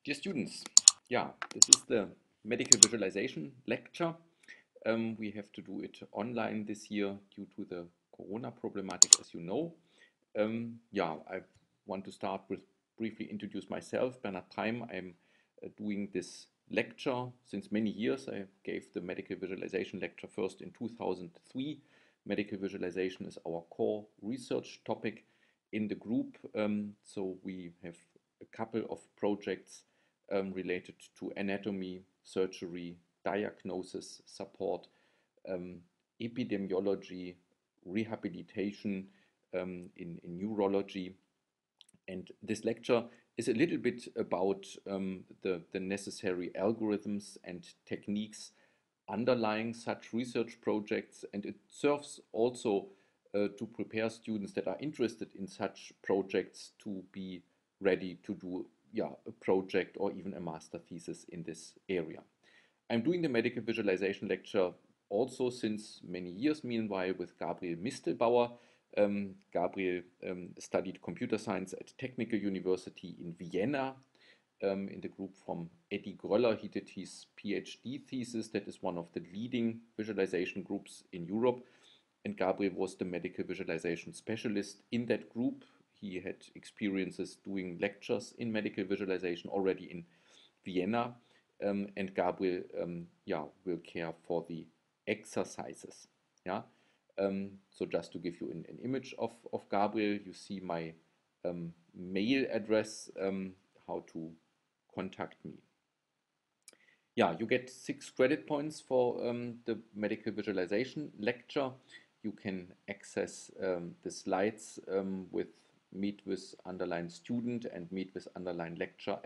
Dear students, yeah, this is the medical visualization lecture. We have to do it online this year due to the Corona problematic, as you know. Yeah, I want to start with briefly introduce myself. Bernhard Treim. I'm doing this lecture since many years. I gave the medical visualization lecture first in 2003. Medical visualization is our core research topic in the group. So we have a couple of projects related to anatomy, surgery, diagnosis, support, um, epidemiology, rehabilitation in neurology. And this lecture is a little bit about the necessary algorithms and techniques underlying such research projects, and it serves also to prepare students that are interested in such projects to be ready to do a project or even a master thesis in this area. I'm doing the medical visualization lecture also since many years, meanwhile, with Gabriel Mistelbauer. Gabriel studied computer science at Technical University in Vienna in the group from Eddie Gröller. He did his PhD thesis. That is one of the leading visualization groups in Europe. And Gabriel was the medical visualization specialist in that group. He had experiences doing lectures in medical visualization already in Vienna. And Gabriel will care for the exercises. Yeah. So just to give you an image of Gabriel, you see my mail address, how to contact me. Yeah, you get 6 credit points for the medical visualization lecture. You can access the slides with meet with underline student and meet with underline lecture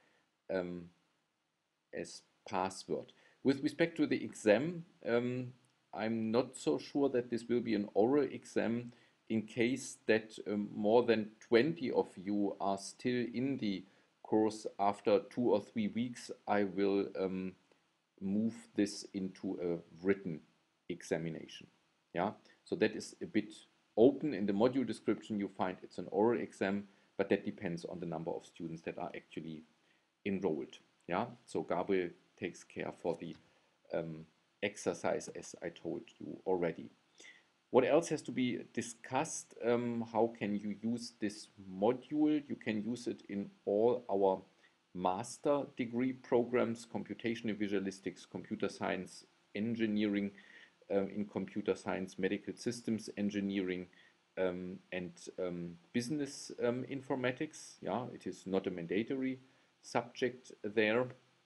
as password. With respect to the exam, I'm not so sure that this will be an oral exam. In case that more than 20 of you are still in the course after 2 or 3 weeks, I will move this into a written examination. Yeah, so that is a bit open. In the module description you find it's an oral exam, but that depends on the number of students that are actually enrolled. Yeah, so Gabriel takes care for the exercise, as I told you already. What else has to be discussed? How can you use this module? You can use it in all our master degree programs: computational visualistics, computer science, engineering in computer science, medical systems engineering, and business informatics. Yeah, it is not a mandatory subject there.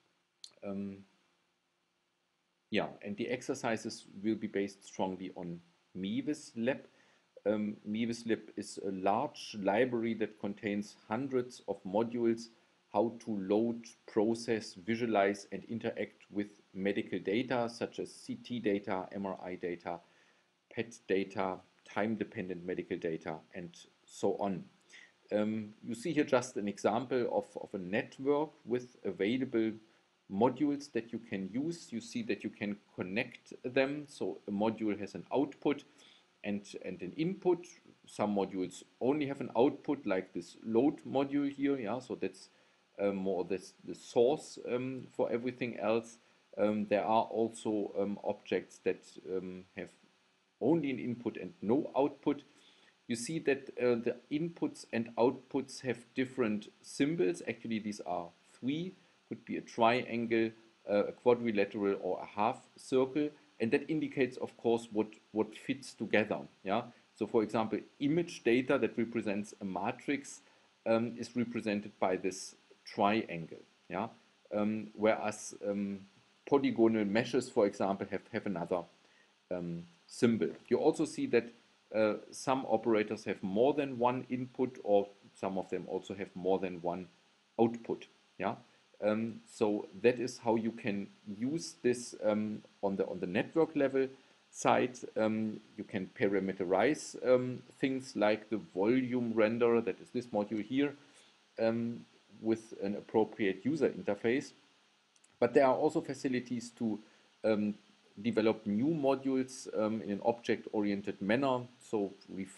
Yeah, and the exercises will be based strongly on MeVis Lab. MeVis Lab is a large library that contains hundreds of modules how to load, process, visualize, and interact with medical data such as CT data, MRI data, PET data, time-dependent medical data, and so on. You see here just an example of a network with available modules that you can use. You see that you can connect them. So a module has an output and an input. Some modules only have an output, like this load module here. Yeah, so that's more or less the source for everything else. There are also objects that have only an input and no output. You see that the inputs and outputs have different symbols. Actually, these are 3. Could be a triangle, a quadrilateral, or a half circle, and that indicates, of course, what fits together. Yeah. So, for example, image data that represents a matrix is represented by this triangle. Yeah. Whereas polygonal meshes, for example, have another symbol. You also see that some operators have more than one input, or some of them also have more than one output. Yeah. So that is how you can use this on the network level side. You can parameterize things like the volume renderer, that is this module here, with an appropriate user interface. But there are also facilities to develop new modules in an object-oriented manner, so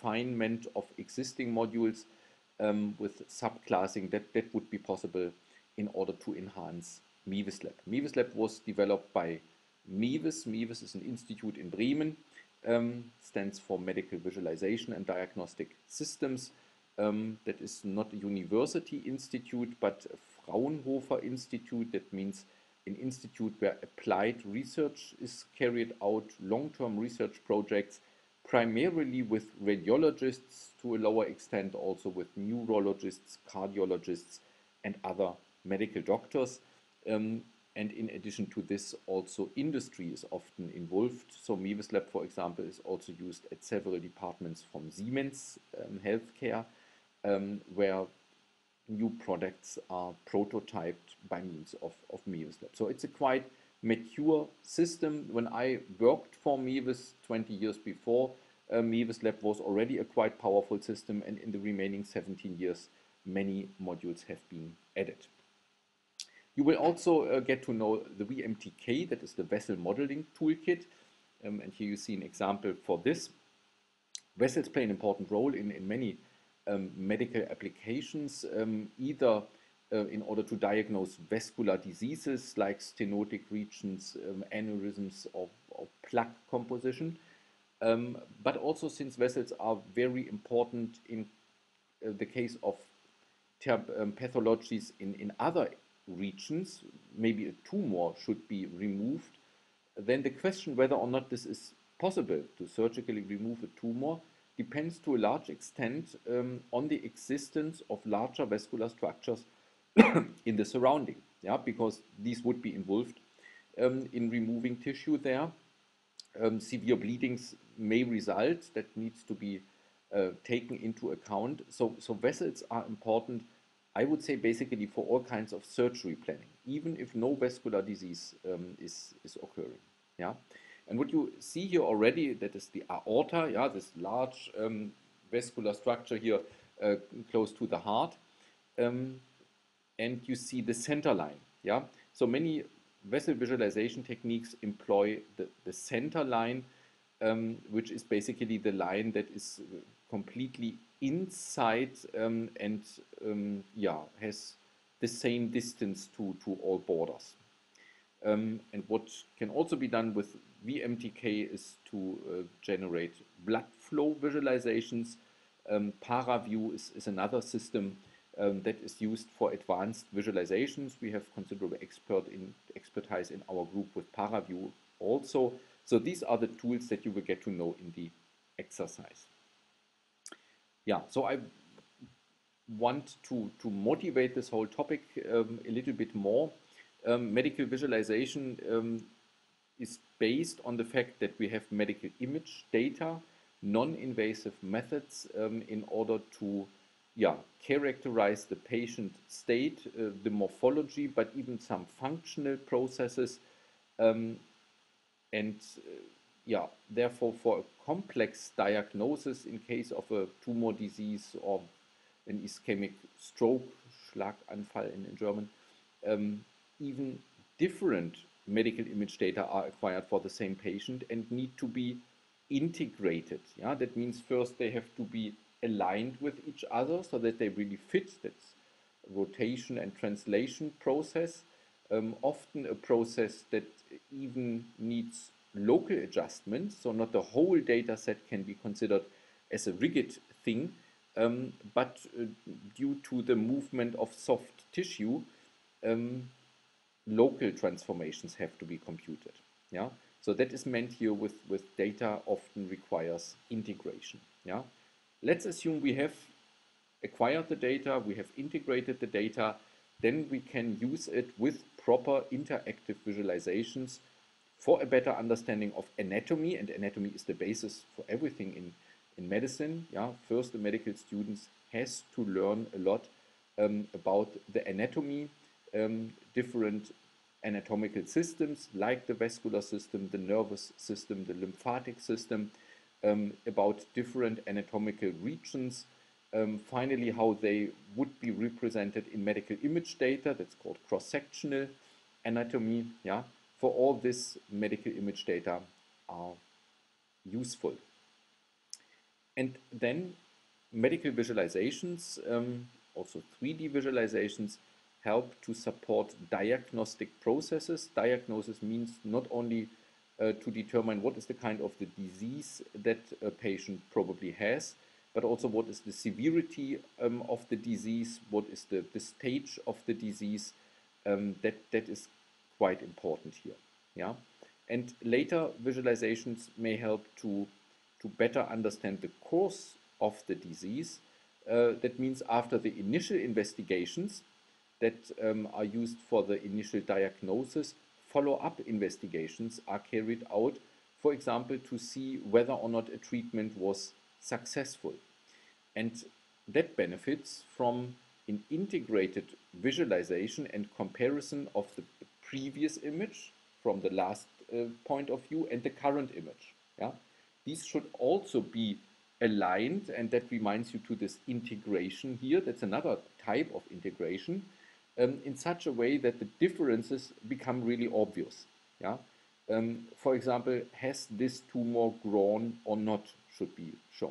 refinement of existing modules with subclassing, that would be possible in order to enhance MEVIS Lab. MEVIS Lab was developed by MEVIS. MEVIS is an institute in Bremen, stands for Medical Visualization and Diagnostic Systems. That is not a university institute, but a Fraunhofer Institute. That means an institute where applied research is carried out, long-term research projects, primarily with radiologists, to a lower extent also with neurologists, cardiologists, and other medical doctors. And in addition to this, also industry is often involved. So MEVIS Lab, for example, is also used at several departments from Siemens Healthcare, where new products are prototyped by means of MEVIS Lab. So it's a quite mature system. When I worked for MEVIS 20 years before, MEVIS Lab was already a quite powerful system, and in the remaining 17 years, many modules have been added. You will also get to know the VMTK, that is the vessel modeling toolkit. And here you see an example for this. Vessels play an important role in many medical applications, either in order to diagnose vascular diseases like stenotic regions, aneurysms, or plaque composition. But also since vessels are very important in the case of pathologies in other regions, maybe a tumor should be removed, then the question whether or not this is possible to surgically remove a tumor depends to a large extent on the existence of larger vascular structures in the surrounding, because these would be involved in removing tissue there. Severe bleedings may result, that needs to be taken into account. So vessels are important, I would say, basically for all kinds of surgery planning, even if no vascular disease is occurring. Yeah, and what you see here already, that is the aorta, this large vascular structure here close to the heart, and you see the center line. Yeah, so many vessel visualization techniques employ the center line, which is basically the line that is completely inside and has the same distance to all borders. And what can also be done with VMTK is to generate blood flow visualizations. ParaView is another system that is used for advanced visualizations. We have considerable expertise in our group with ParaView also. So these are the tools that you will get to know in the exercise. Yeah, so I want to motivate this whole topic a little bit more. Medical visualization is based on the fact that we have medical image data, non-invasive methods in order to characterize the patient state, the morphology, but even some functional processes. Therefore, for a complex diagnosis in case of a tumor disease or an ischemic stroke, Schlaganfall in German, even different medical image data are acquired for the same patient and need to be integrated. Yeah, that means first they have to be aligned with each other so that they really fit. That's rotation and translation process. Often a process that even needs local adjustments, so not the whole data set can be considered as a rigid thing, but due to the movement of soft tissue, local transformations have to be computed. Yeah, so that is meant here with data often requires integration. Yeah, let's assume we have acquired the data, we have integrated the data, then we can use it with proper interactive visualizations for a better understanding of anatomy, and anatomy is the basis for everything in medicine. Yeah, first the medical students has to learn a lot about the anatomy, different anatomical systems like the vascular system, the nervous system, the lymphatic system, about different anatomical regions, finally how they would be represented in medical image data, that's called cross-sectional anatomy. Yeah, for all this, medical image data are useful. And then medical visualizations, also 3D visualizations, help to support diagnostic processes. Diagnosis means not only to determine what is the kind of the disease that a patient probably has, but also what is the severity of the disease, what is the stage of the disease. That is quite important here. Yeah, and later visualizations may help to better understand the course of the disease. That means after the initial investigations that are used for the initial diagnosis, follow-up investigations are carried out, for example, to see whether or not a treatment was successful. And that benefits from an integrated visualization and comparison of the previous image from the last point of view and the current image. Yeah? These should also be aligned, and that reminds you to this integration here. That's another type of integration, in such a way that the differences become really obvious. Yeah? For example, has this tumor grown or not should be shown.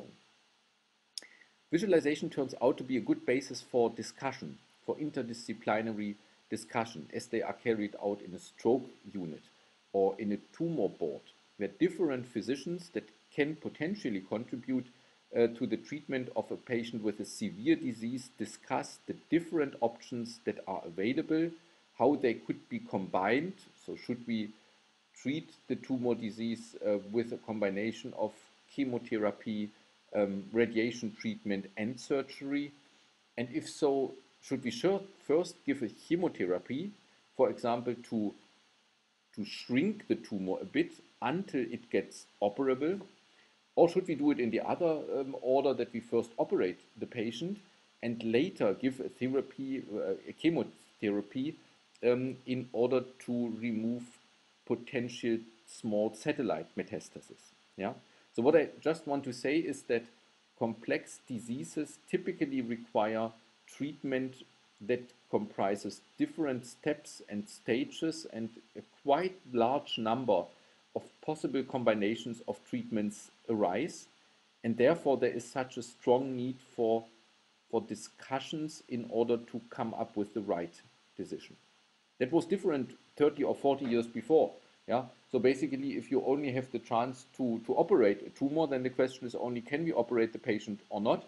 Visualization turns out to be a good basis for discussion, for interdisciplinary discussion, as they are carried out in a stroke unit or in a tumor board, where different physicians that can potentially contribute to the treatment of a patient with a severe disease discuss the different options that are available, how they could be combined. So should we treat the tumor disease with a combination of chemotherapy, radiation treatment and surgery? And if so, should we first give a chemotherapy, for example, to shrink the tumor a bit until it gets operable? Or should we do it in the other order, that we first operate the patient and later give a therapy, a chemotherapy, in order to remove potential small satellite metastasis? Yeah. So what I just want to say is that complex diseases typically require treatment that comprises different steps and stages and a quite large number of possible combinations of treatments arise, and therefore there is such a strong need for discussions in order to come up with the right decision. That was different 30 or 40 years before. Yeah. So basically, if you only have the chance to operate a tumor, then the question is only, can we operate the patient or not?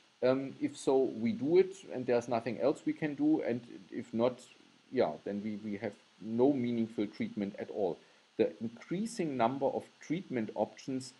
If so, we do it, and there's nothing else we can do. And if not, yeah, then we have no meaningful treatment at all. The increasing number of treatment options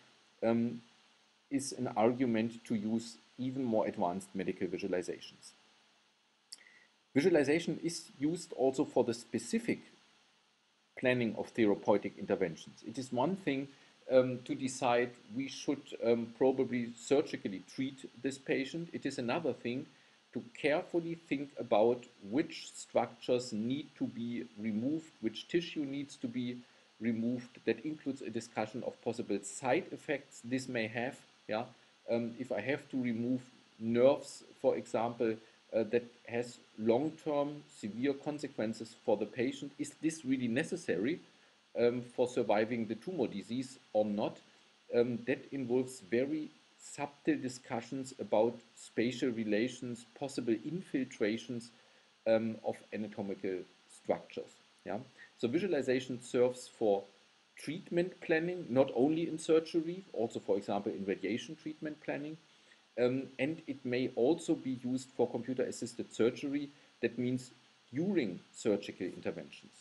is an argument to use even more advanced medical visualizations. Visualization is used also for the specific planning of therapeutic interventions. It is one thing to decide we should probably surgically treat this patient. It is another thing to carefully think about which structures need to be removed, which tissue needs to be removed. That includes a discussion of possible side effects this may have. Yeah, if I have to remove nerves, for example, that has long-term severe consequences for the patient, is this really necessary for surviving the tumor disease or not? That involves very subtle discussions about spatial relations, possible infiltrations of anatomical structures. Yeah? So visualization serves for treatment planning, not only in surgery, also, for example, in radiation treatment planning. And it may also be used for computer-assisted surgery. That means during surgical interventions.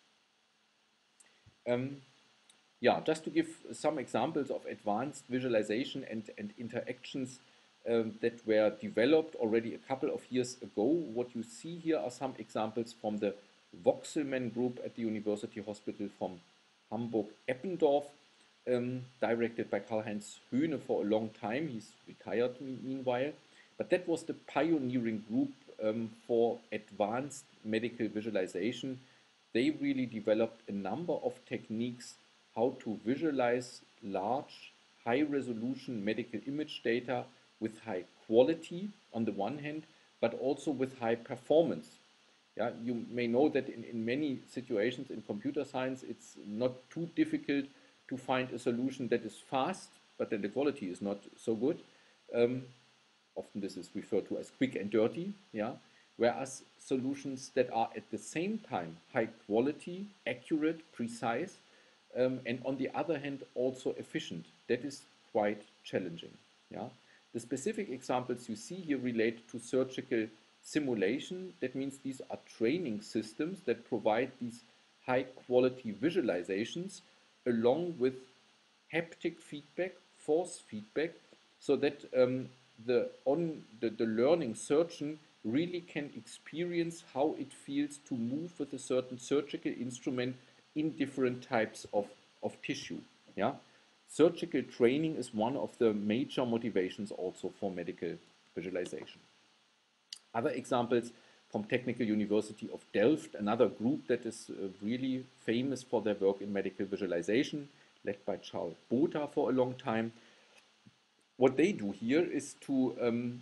Yeah, just to give some examples of advanced visualization and interactions that were developed already a couple of years ago. What you see here are some examples from the Voxelman group at the University Hospital from Hamburg-Eppendorf, directed by Karl-Heinz Höhne for a long time. He's retired meanwhile. But that was the pioneering group for advanced medical visualization. They really developed a number of techniques how to visualize large, high-resolution medical image data with high quality on the one hand, but also with high performance. Yeah, you may know that in many situations in computer science, it's not too difficult to find a solution that is fast, but then the quality is not so good. Often this is referred to as quick and dirty. Yeah? whereas solutions that are at the same time high quality, accurate, precise, and on the other hand also efficient, that is quite challenging. Yeah? The specific examples you see here relate to surgical simulation. That means these are training systems that provide these high quality visualizations along with haptic feedback, force feedback, so that the learning surgeon really can experience how it feels to move with a certain surgical instrument in different types of tissue. Yeah? Surgical training is one of the major motivations also for medical visualization. Other examples from Technical University of Delft, another group that is really famous for their work in medical visualization, led by Charles Botha for a long time. What they do here is to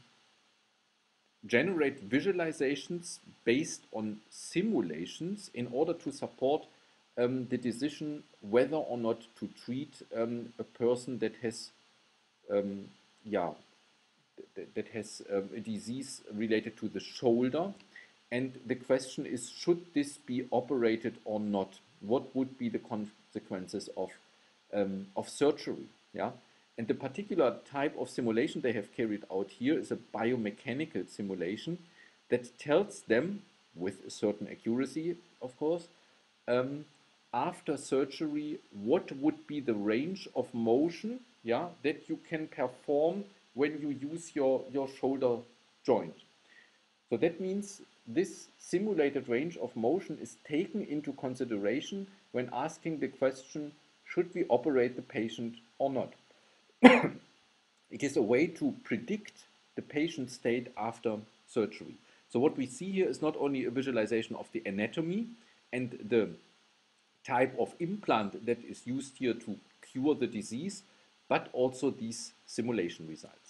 generate visualizations based on simulations in order to support the decision whether or not to treat a person that has yeah, that has a disease related to the shoulder. And the question is, should this be operated or not? What would be the consequences of surgery? Yeah? And the particular type of simulation they have carried out here is a biomechanical simulation that tells them, with a certain accuracy, of course, um, after surgery, what would be the range of motion, yeah, that you can perform when you use your shoulder joint. So that means this simulated range of motion is taken into consideration when asking the question, should we operate the patient or not? It is a way to predict the patient state after surgery. So what we see here is not only a visualization of the anatomy and the type of implant that is used here to cure the disease, but also these simulation results.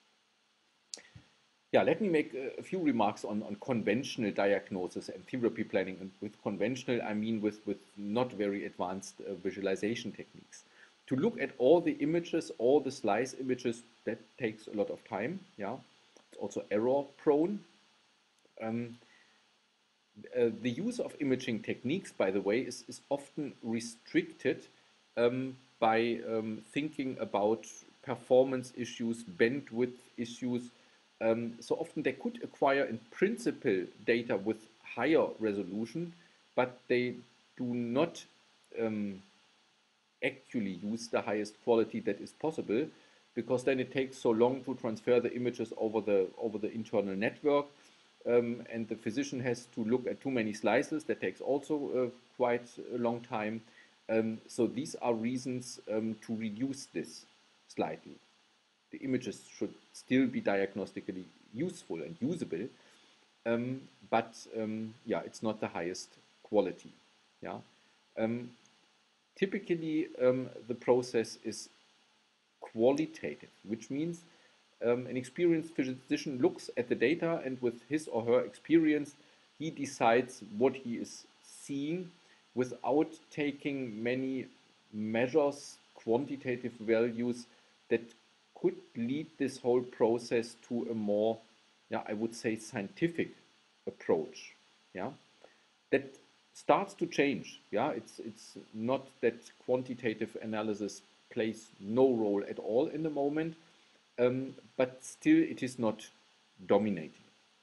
Yeah, let me make a few remarks on conventional diagnosis and therapy planning. And with conventional, I mean with not very advanced visualization techniques. To look at all the images, all the slice images, that takes a lot of time. Yeah, it's also error prone. Um, the use of imaging techniques, by the way, is often restricted by thinking about performance issues, bandwidth issues. So often they could acquire in principle data with higher resolution, but they do not actually use the highest quality that is possible, because then it takes so long to transfer the images over the internal network, and the physician has to look at too many slices. That takes also quite a long time. So these are reasons to reduce this slightly. The images should still be diagnostically useful and usable, but yeah, it's not the highest quality. Yeah. Typically, the process is qualitative, which means an experienced physician looks at the data, and with his or her experience, he decides what he is seeing without taking many measures, quantitative values that could lead this whole process to a more, yeah, I would say, scientific approach. Yeah, that starts to change. Yeah, it's not that quantitative analysis plays no role at all in the moment, but still it is not dominating.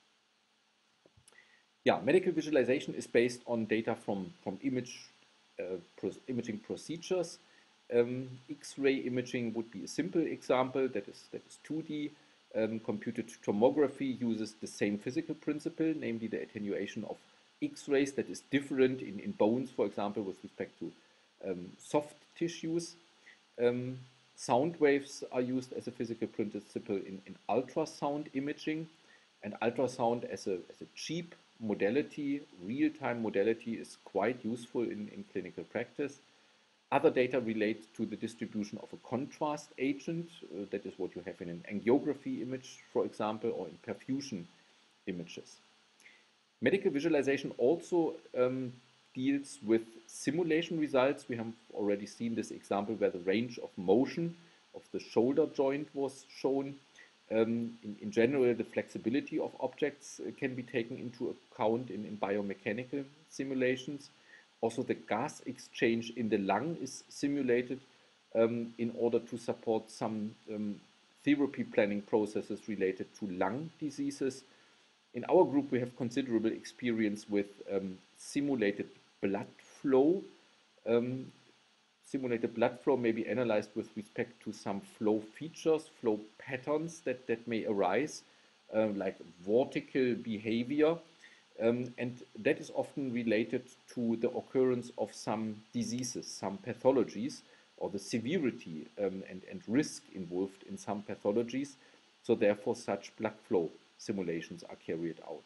Yeah, medical visualization is based on data from imaging procedures. X-ray imaging would be a simple example that is 2D. Computed tomography uses the same physical principle, namely the attenuation of X-rays that is different in bones, for example, with respect to soft tissues. Sound waves are used as a physical principle in ultrasound imaging, and ultrasound as a cheap modality, real-time modality, is quite useful in clinical practice. Other data relate to the distribution of a contrast agent. That is what you have in an angiography image, for example, or in perfusion images. Medical visualization also deals with simulation results. We have already seen this example where the range of motion of the shoulder joint was shown. In general, the flexibility of objects can be taken into account in biomechanical simulations. Also, the gas exchange in the lung is simulated in order to support some therapy planning processes related to lung diseases. In our group, we have considerable experience with simulated blood flow. Um, Simulated blood flow may be analyzed with respect to some flow features, flow patterns that may arise, like vortical behavior. And that is often related to the occurrence of some diseases, some pathologies, or the severity and risk involved in some pathologies. So therefore, such blood flow simulations are carried out.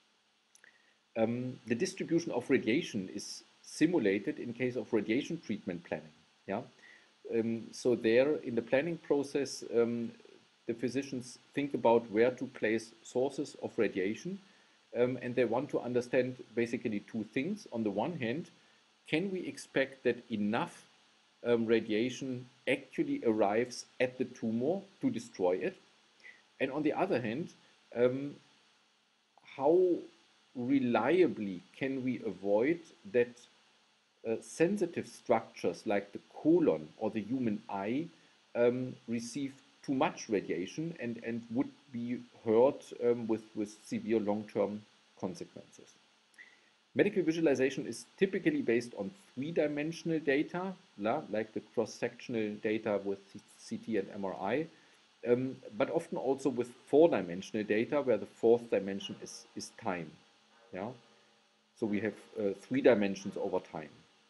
The distribution of radiation is simulated in case of radiation treatment planning. Yeah. So there, in the planning process, the physicians think about where to place sources of radiation, and they want to understand basically two things. On the one hand, can we expect that enough radiation actually arrives at the tumor to destroy it? And on the other hand, um, how reliably can we avoid that sensitive structures like the colon or the human eye receive too much radiation and would be hurt with severe long-term consequences? Medical visualization is typically based on three-dimensional data, like the cross-sectional data with CT and MRI, but often also with four-dimensional data where the fourth dimension is time. Yeah? So we have three dimensions over time.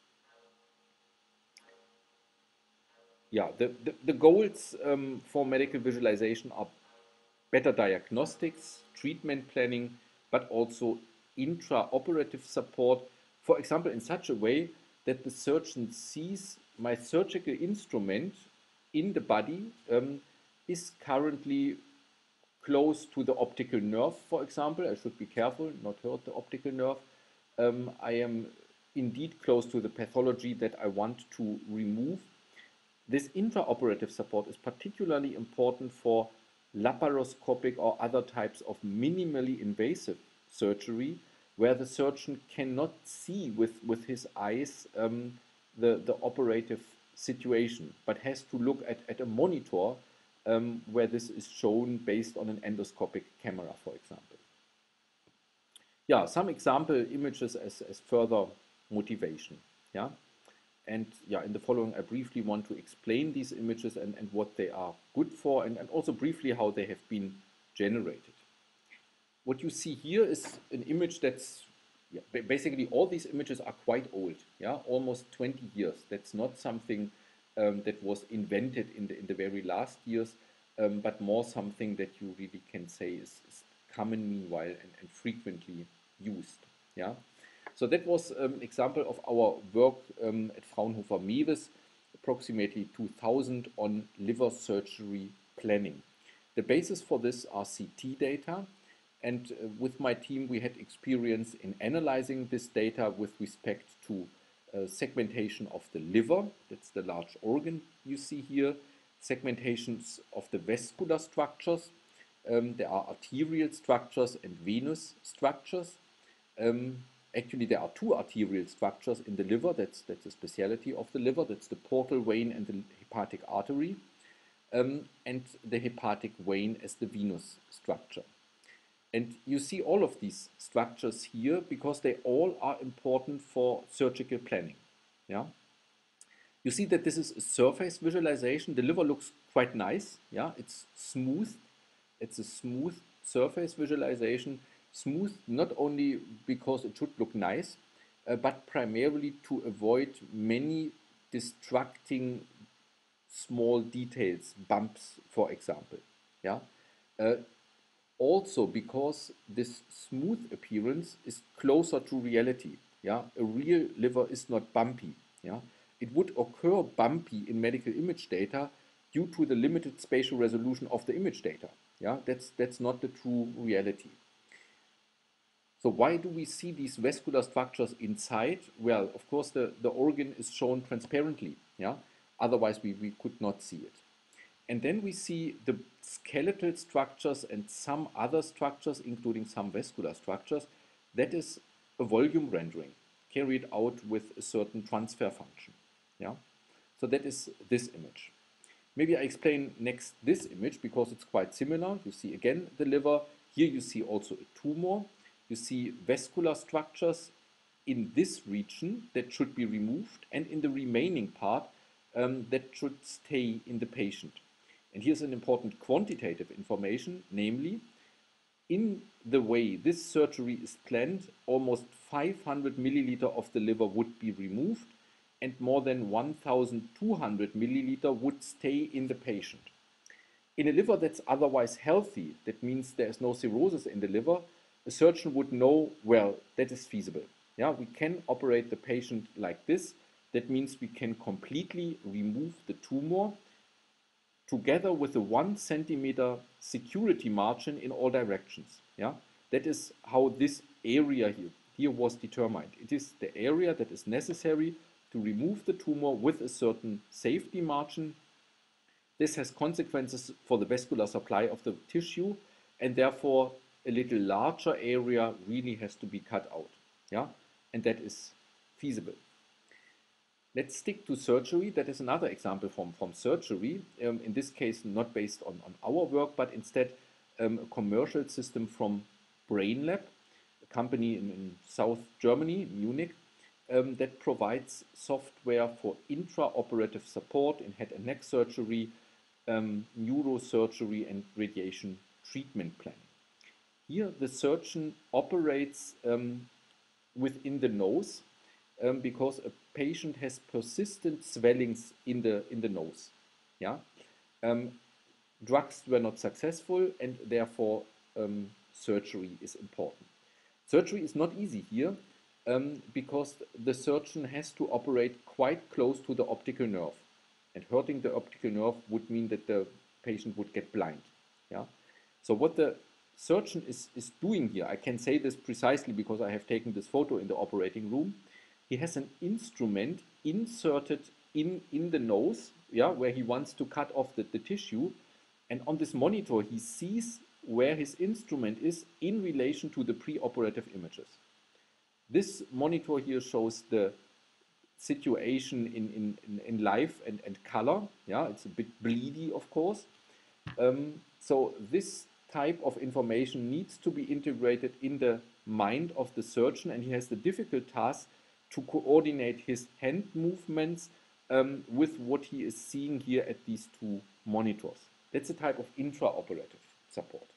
Yeah, the goals for medical visualization are better diagnostics, treatment planning, but also intraoperative support. For example, in such a way that the surgeon sees my surgical instrument in the body is currently close to the optical nerve, for example. I should be careful, not hurt the optical nerve. I am indeed close to the pathology that I want to remove. This intraoperative support is particularly important for laparoscopic or other types of minimally invasive surgery, where the surgeon cannot see with his eyes the operative situation, but has to look at a monitor where this is shown based on an endoscopic camera, for example. Yeah, some example images as further motivation. Yeah. And yeah, in the following, I briefly want to explain these images and what they are good for, and also briefly how they have been generated. What you see here is an image that's, yeah, basically all these images are quite old, yeah, almost 20 years. That's not something that was invented in the very last years, but more something that you really can say is common meanwhile and frequently used. Yeah. So that was an example of our work at Fraunhofer Mewis, approximately 2000, on liver surgery planning. The basis for this are CT data, and with my team we had experience in analyzing this data with respect to segmentation of the liver, that's the large organ you see here, segmentations of the vascular structures, there are arterial structures and venous structures. Um, Actually, there are two arterial structures in the liver. That's a specialty of the liver. That's the portal vein and the hepatic artery, and the hepatic vein as the venous structure. And you see all of these structures here because they all are important for surgical planning. Yeah. You see that this is a surface visualization. The liver looks quite nice. Yeah, it's smooth. It's a smooth surface visualization. Smooth not only because it should look nice, but primarily to avoid many distracting small details, bumps, for example. Yeah. Uh, Also because this smooth appearance is closer to reality. Yeah, a real liver is not bumpy. Yeah, it would occur bumpy in medical image data due to the limited spatial resolution of the image data. Yeah, that's not the true reality. So why do we see these vascular structures inside? Well, of course, the organ is shown transparently. Yeah, otherwise we could not see it. And then we see the skeletal structures and some other structures, including some vascular structures. That is a volume rendering carried out with a certain transfer function. Yeah? So that is this image. Maybe I explain next this image because it's quite similar. You see again the liver. Here you see also a tumor. You see vascular structures in this region that should be removed, and in the remaining part that should stay in the patient. And here's an important quantitative information, namely, in the way this surgery is planned, almost 500 milliliter of the liver would be removed and more than 1,200 milliliter would stay in the patient. In a liver that's otherwise healthy, that means there's no cirrhosis in the liver, a surgeon would know, well, that is feasible. Yeah, we can operate the patient like this. That means we can completely remove the tumor together with a 1 centimeter security margin in all directions. Yeah, that is how this area here was determined. It is the area that is necessary to remove the tumor with a certain safety margin. This has consequences for the vascular supply of the tissue, and therefore a little larger area really has to be cut out. Yeah, and that is feasible. Let's stick to surgery. That is another example from surgery. In this case, not based on our work, but instead a commercial system from BrainLab, a company in South Germany, Munich, that provides software for intraoperative support in head and neck surgery, neurosurgery, and radiation treatment planning. Here, the surgeon operates within the nose because a patient has persistent swellings in the nose. Yeah, drugs were not successful, and therefore surgery is important. Surgery is not easy here because the surgeon has to operate quite close to the optical nerve, and hurting the optical nerve would mean that the patient would get blind. Yeah, so what the surgeon is doing here, I can say this precisely because I have taken this photo in the operating room. He has an instrument inserted in the nose, yeah, where he wants to cut off the tissue. And on this monitor, he sees where his instrument is in relation to the preoperative images. This monitor here shows the situation in life and color. Yeah, it's a bit bleedy, of course. So this type of information needs to be integrated in the mind of the surgeon, and he has the difficult task to coordinate his hand movements with what he is seeing here at these two monitors. That's a type of intraoperative support.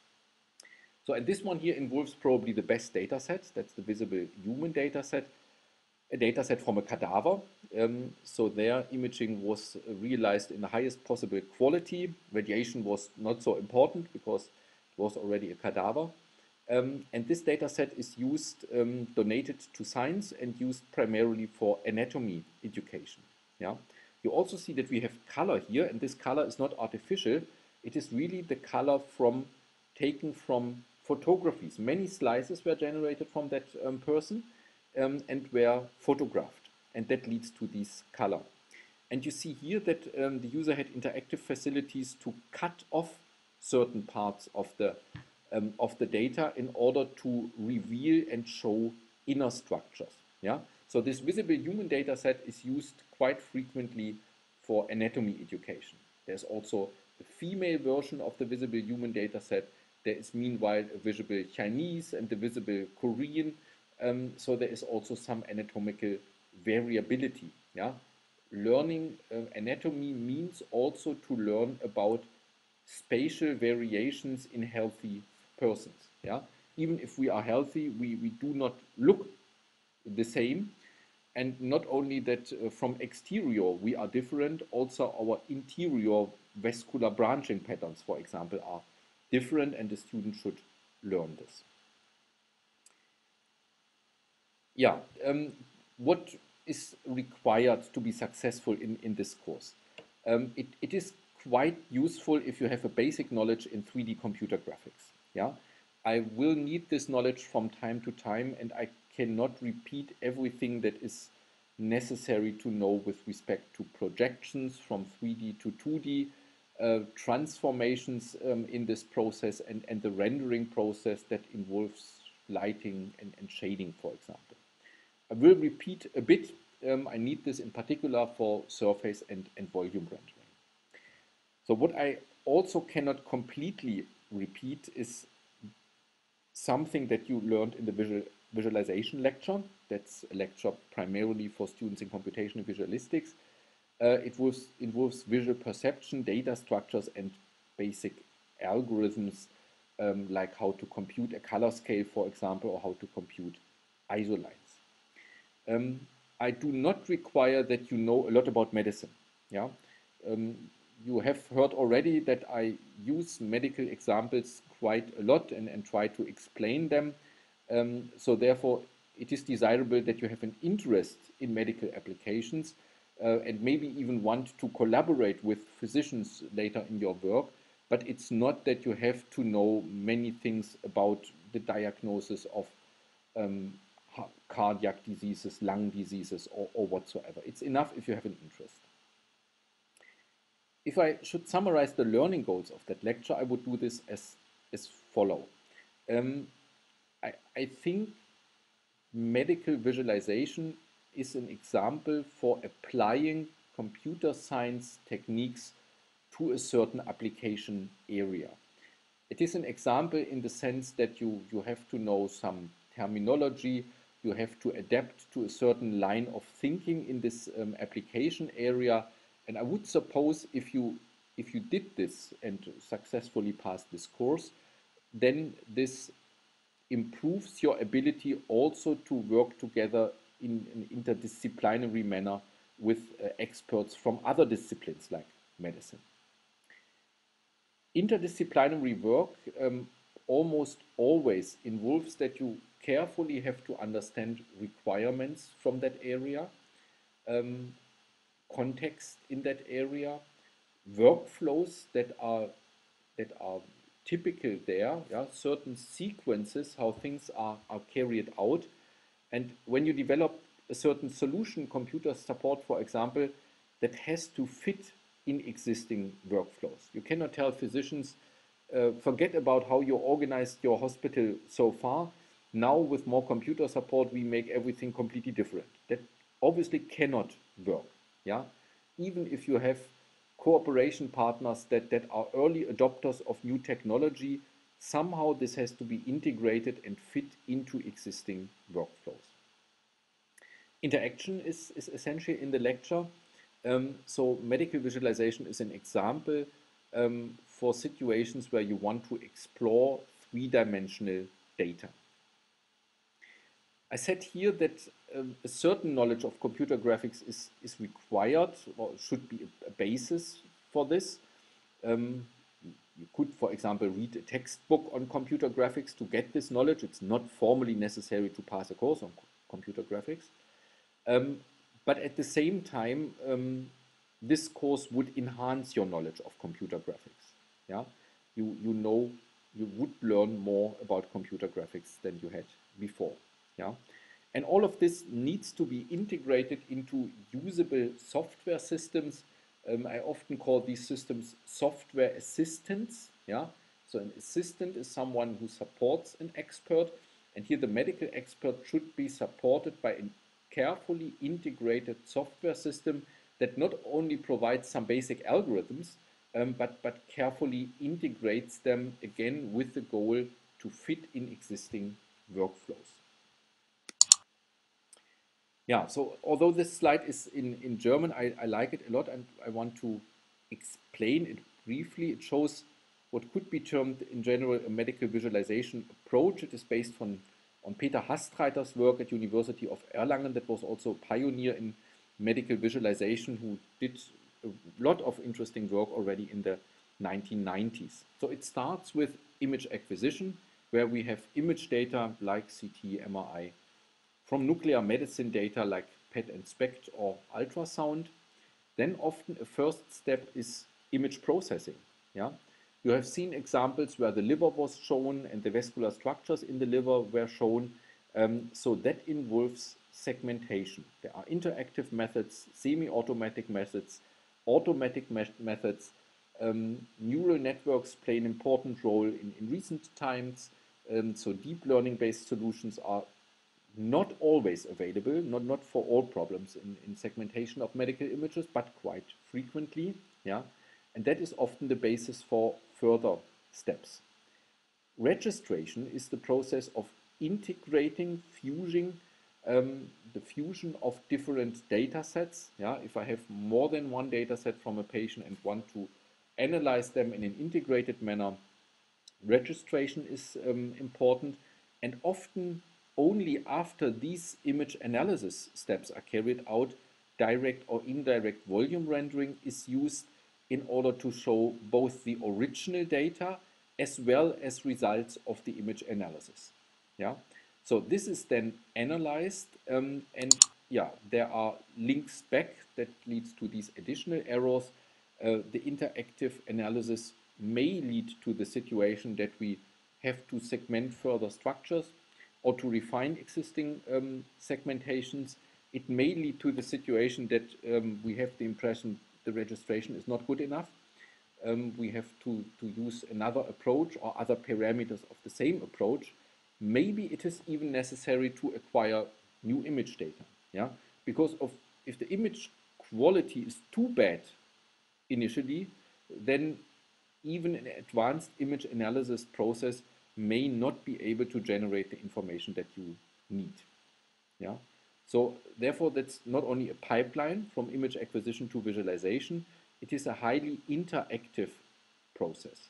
So, and this one here involves probably the best data set. That's the visible human data set, a data set from a cadaver. So their imaging was realized in the highest possible quality. Radiation was not so important because it was already a cadaver. And this data set is used, donated to science and used primarily for anatomy education. Yeah? You also see that we have color here, and this color is not artificial. It is really the color taken from photographies. Many slices were generated from that person and were photographed, and that leads to this color. And you see here that the user had interactive facilities to cut off certain parts of the data in order to reveal and show inner structures. Yeah? So this visible human data set is used quite frequently for anatomy education. There's also a female version of the visible human data set. There is meanwhile a visible Chinese and the visible Korean. So there is also some anatomical variability. Yeah? Learning anatomy means also to learn about spatial variations in healthy persons. Yeah? Even if we are healthy, we do not look the same. And not only that from exterior we are different, also our interior vascular branching patterns, for example, are different, and the student should learn this. Yeah, what is required to be successful in this course? It is quite useful if you have a basic knowledge in 3D computer graphics. Yeah, I will need this knowledge from time to time, and I cannot repeat everything that is necessary to know with respect to projections from 3D to 2D, transformations in this process, and the rendering process that involves lighting and shading, for example. I will repeat a bit. I need this in particular for surface and volume rendering. So what I also cannot completely repeat is something that you learned in the visualization lecture. That's a lecture primarily for students in computational visualistics. It involves visual perception, data structures, and basic algorithms, like how to compute a color scale, for example, or how to compute isolines. I do not require that you know a lot about medicine. Yeah, you have heard already that I use medical examples quite a lot and try to explain them. So therefore, it is desirable that you have an interest in medical applications, and maybe even want to collaborate with physicians later in your work. But it's not that you have to know many things about the diagnosis of um, cardiac diseases, lung diseases, or whatsoever. It's enough if you have an interest. If I should summarize the learning goals of that lecture, I would do this as follow. Um, I think medical visualization is an example for applying computer science techniques to a certain application area. It is an example in the sense that you have to know some terminology, you have to adapt to a certain line of thinking in this application area. And I would suppose if you did this and successfully passed this course, then this improves your ability also to work together in an interdisciplinary manner with experts from other disciplines like medicine. Interdisciplinary work almost always involves that you carefully have to understand requirements from that area, um, context in that area, workflows that are typical there, yeah, certain sequences, how things are carried out. And when you develop a certain solution, computer support, for example, that has to fit in existing workflows. You cannot tell physicians, forget about how you organized your hospital so far. Now, with more computer support, we make everything completely different. That obviously cannot work. Yeah, even if you have cooperation partners that are early adopters of new technology, somehow this has to be integrated and fit into existing workflows. Interaction is essential in the lecture. So medical visualization is an example for situations where you want to explore three-dimensional data. I said here that a certain knowledge of computer graphics is required or should be a basis for this. Um, you could, for example, read a textbook on computer graphics to get this knowledge. It's not formally necessary to pass a course on computer graphics. Um, but at the same time, this course would enhance your knowledge of computer graphics. Yeah, you would learn more about computer graphics than you had before. Yeah, and all of this needs to be integrated into usable software systems. I often call these systems software assistants. Yeah, so an assistant is someone who supports an expert, and here the medical expert should be supported by a carefully integrated software system that not only provides some basic algorithms, but carefully integrates them again with the goal to fit in existing workflows. Yeah, so although this slide is in German, I like it a lot and I want to explain it briefly. It shows what could be termed in general a medical visualization approach. It is based on Peter Hastreiter's work at University of Erlangen, that was also a pioneer in medical visualization, who did a lot of interesting work already in the 1990s. So it starts with image acquisition, where we have image data like CT, MRI, from nuclear medicine data like PET and SPECT or ultrasound. Then often a first step is image processing. Yeah? You have seen examples where the liver was shown and the vascular structures in the liver were shown. So that involves segmentation. There are interactive methods, semi-automatic methods, automatic methods, Neural networks play an important role in recent times. So deep learning based solutions are not always available, not for all problems in segmentation of medical images, but quite frequently. Yeah? And that is often the basis for further steps. Registration is the process of integrating, fusing, the fusion of different data sets. Yeah? If I have more than one data set from a patient and want to analyze them in an integrated manner, registration is important, and often only after these image analysis steps are carried out, direct or indirect volume rendering is used in order to show both the original data as well as results of the image analysis. Yeah, so this is then analyzed, and yeah, there are links back that leads to these additional errors. The interactive analysis may lead to the situation that we have to segment further structures or to refine existing segmentations. It may lead to the situation that we have the impression the registration is not good enough. We have to use another approach or other parameters of the same approach. Maybe it is even necessary to acquire new image data. Yeah, because of if the image quality is too bad initially, then even an advanced image analysis process may not be able to generate the information that you need. Yeah. So therefore, that's not only a pipeline from image acquisition to visualization, it is a highly interactive process.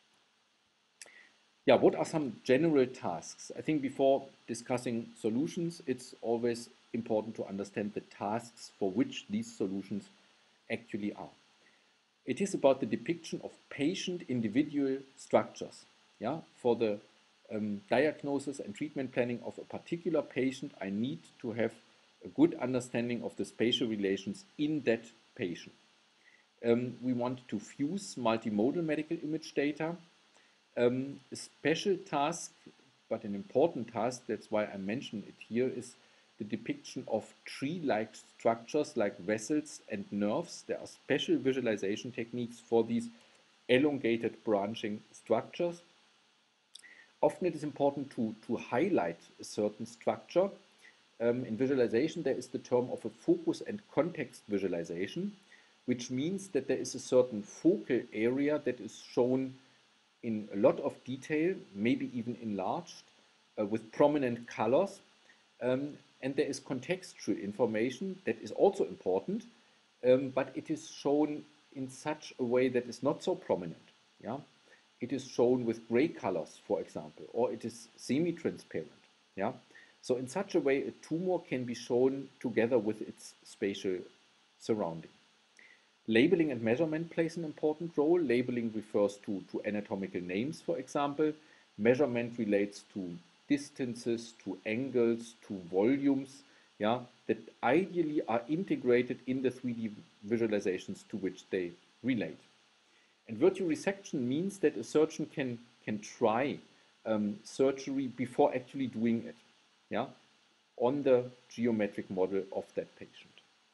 Yeah, what are some general tasks? I think before discussing solutions, it's always important to understand the tasks for which these solutions actually are. It is about the depiction of patient individual structures. Yeah, for the diagnosis and treatment planning of a particular patient, I need to have a good understanding of the spatial relations in that patient. We want to fuse multimodal medical image data. A special task, but an important task, that's why I mention it here, is the depiction of tree-like structures like vessels and nerves. There are special visualization techniques for these elongated branching structures. Often it is important to highlight a certain structure. In visualization, there is the term of a focus and context visualization, which means that there is a certain focal area that is shown in a lot of detail, maybe even enlarged, with prominent colors. And there is contextual information that is also important, but it is shown in such a way that is not so prominent. Yeah? It is shown with gray colors, for example, or it is semi-transparent. Yeah? So in such a way, a tumor can be shown together with its spatial surrounding. Labeling and measurement plays an important role. Labeling refers to anatomical names, for example. Measurement relates to distances, to angles, to volumes, yeah, that ideally are integrated in the 3D visualizations to which they relate. And virtual resection means that a surgeon can try surgery before actually doing it, yeah, on the geometric model of that patient.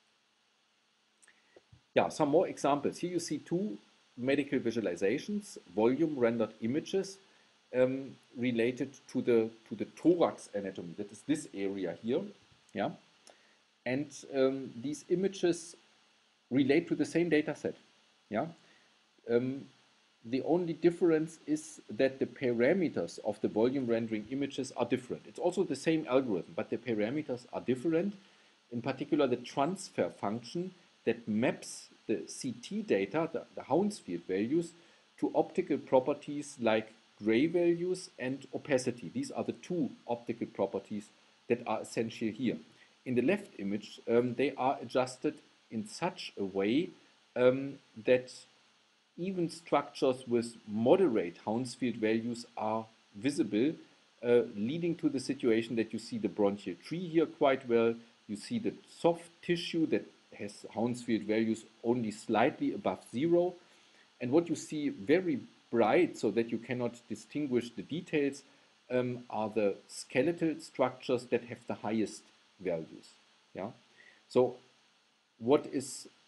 Yeah, some more examples. Here you see two medical visualizations, volume rendered images related to the thorax anatomy. That is this area here. Yeah, and these images relate to the same data set. Yeah, the only difference is that the parameters of the volume rendering images are different. It's also the same algorithm, but the parameters are different. In particular, the transfer function that maps the CT data, the Hounsfield values, to optical properties like gray values and opacity. These are the two optical properties that are essential here. In the left image, they are adjusted in such a way that even structures with moderate Hounsfield values are visible, leading to the situation that you see the bronchial tree here quite well. You see the soft tissue that has Hounsfield values only slightly above 0. And what you see very bright, so that you cannot distinguish the details, are the skeletal structures that have the highest values. Yeah. So what is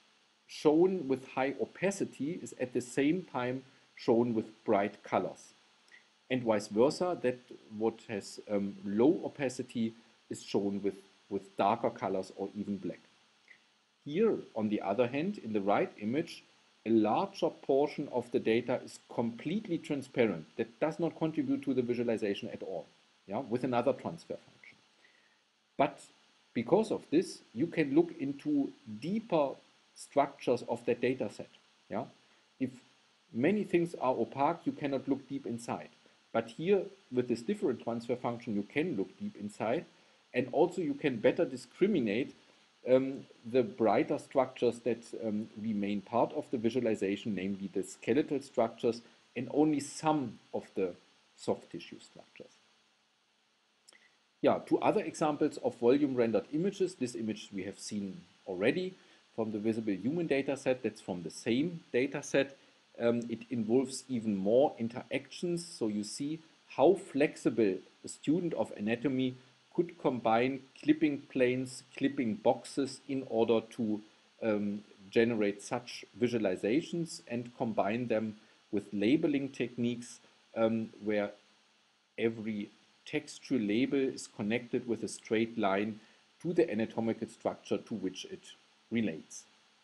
shown with high opacity is at the same time shown with bright colors. And vice versa, that what has low opacity is shown with darker colors or even black. Here, on the other hand, in the right image, a larger portion of the data is completely transparent. That does not contribute to the visualization at all, yeah, with another transfer function. But because of this, you can look into deeper structures of that data set. Yeah? If many things are opaque, you cannot look deep inside. But here, with this different transfer function, you can look deep inside. And also you can better discriminate the brighter structures that remain part of the visualization, namely the skeletal structures, and only some of the soft tissue structures. Yeah, two other examples of volume rendered images. This image we have seen already from the visible human data set. That's from the same data set. It involves even more interactions. So you see how flexible a student of anatomy could combine clipping planes, clipping boxes in order to generate such visualizations and combine them with labeling techniques where every textual label is connected with a straight line to the anatomical structure to which it relates.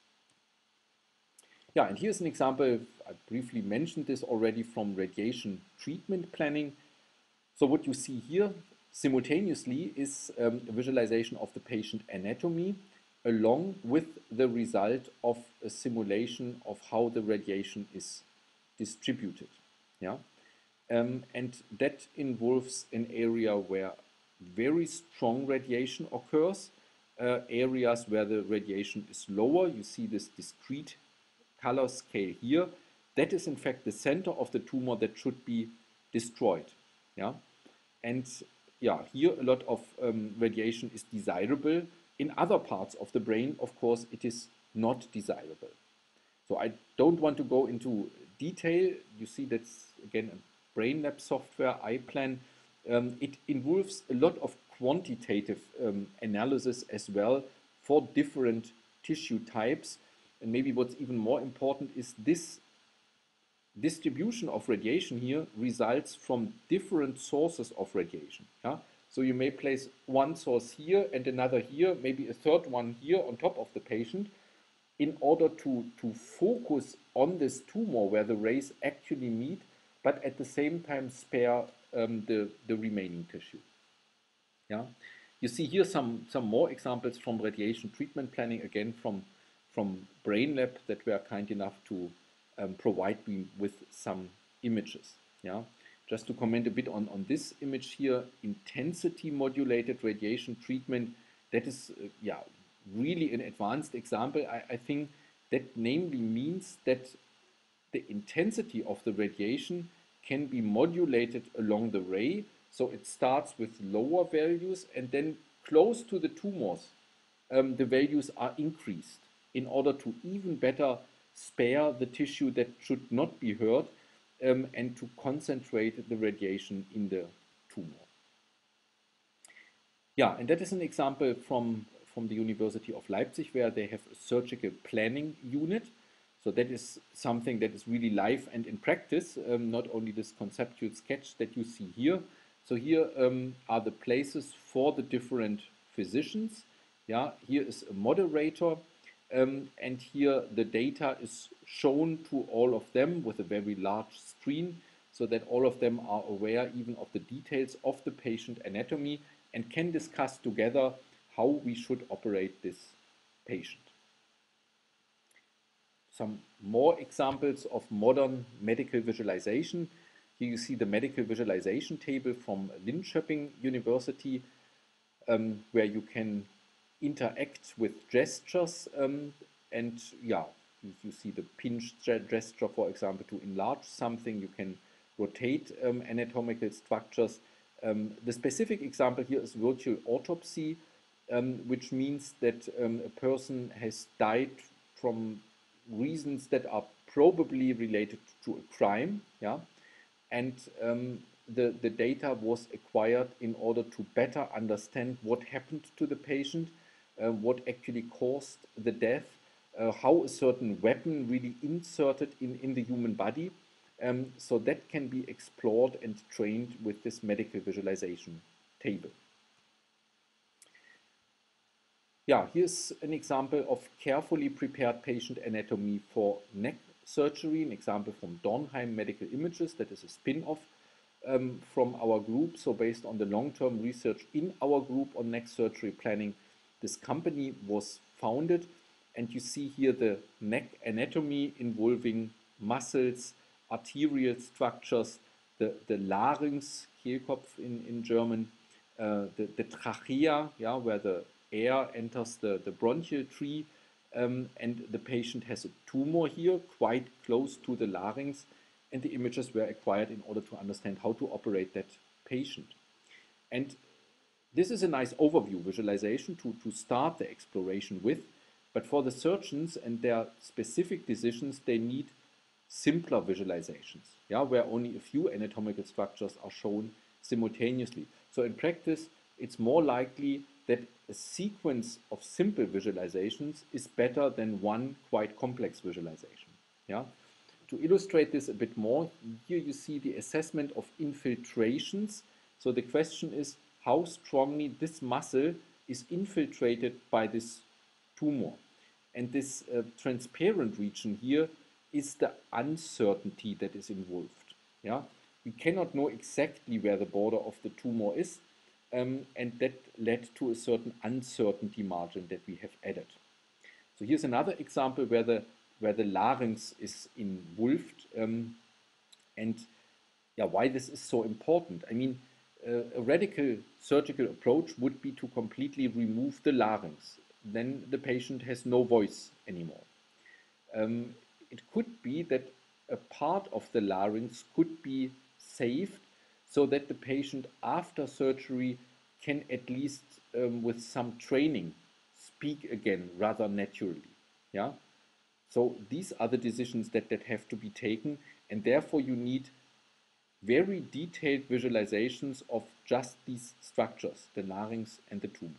Yeah, and here's an example, I briefly mentioned this already, from radiation treatment planning. So what you see here simultaneously is a visualization of the patient anatomy along with the result of a simulation of how the radiation is distributed. Yeah? And that involves an area where very strong radiation occurs, areas where the radiation is lower. You see this discrete color scale here. That is in fact the center of the tumor that should be destroyed. Yeah? And yeah, here a lot of radiation is desirable. In other parts of the brain, of course, it is not desirable. So I don't want to go into detail. You see that's again a BrainLab software, iPlan. It involves a lot of quantitative analysis as well for different tissue types. And maybe what's even more important is this distribution of radiation here results from different sources of radiation. Yeah? So you may place one source here and another here, maybe a third one here on top of the patient, in order to focus on this tumor where the rays actually meet, but at the same time spare the remaining tissue. Yeah? You see here some more examples from radiation treatment planning, again from BrainLab, that were kind enough to provide me with some images. Yeah? Just to comment a bit on this image here, intensity modulated radiation treatment, that is yeah, really an advanced example. I think that namely means that the intensity of the radiation can be modulated along the ray. So it starts with lower values and then close to the tumors, the values are increased in order to even better spare the tissue that should not be hurt and to concentrate the radiation in the tumor. Yeah, and that is an example from the University of Leipzig, where they have a surgical planning unit. So that is something that is really live and in practice, not only this conceptual sketch that you see here. So here are the places for the different physicians. Yeah, here is a moderator, and here the data is shown to all of them with a very large screen, so that all of them are aware even of the details of the patient anatomy and can discuss together how we should operate this patient. Some more examples of modern medical visualization. Here you see the medical visualization table from Linköping University, where you can interact with gestures and yeah, you see the pinch gesture, for example, to enlarge something. You can rotate anatomical structures. The specific example here is virtual autopsy, which means that a person has died from reasons that are probably related to a crime, yeah, and the data was acquired in order to better understand what happened to the patient, what actually caused the death, how a certain weapon really inserted in the human body. So that can be explored and trained with this medical visualization table. Yeah, here's an example of carefully prepared patient anatomy for neck surgery, an example from Dornheim Medical Images, that is a spin-off from our group. So based on the long-term research in our group on neck surgery planning, this company was founded, and you see here the neck anatomy involving muscles, arterial structures, the Larynx, Kehlkopf in German, the trachea, yeah, where the air enters the bronchial tree, and the patient has a tumor here quite close to the larynx, and the images were acquired in order to understand how to operate that patient. And this is a nice overview visualization to start the exploration with, but for the surgeons and their specific decisions, they need simpler visualizations, yeah, where only a few anatomical structures are shown simultaneously. So in practice, it's more likely that a sequence of simple visualizations is better than one quite complex visualization. Yeah? To illustrate this a bit more, here you see the assessment of infiltrations. So the question is how strongly this muscle is infiltrated by this tumor. And this transparent region here is the uncertainty that is involved. Yeah? We cannot know exactly where the border of the tumor is, and that led to a certain uncertainty margin that we have added. So here's another example where the larynx is involved, and yeah, why this is so important. I mean, a radical surgical approach would be to completely remove the larynx. Then the patient has no voice anymore. It could be that a part of the larynx could be saved so that the patient after surgery can at least with some training speak again rather naturally. Yeah. So these are the decisions that have to be taken, and therefore you need very detailed visualizations of just these structures, the larynx and the tumor.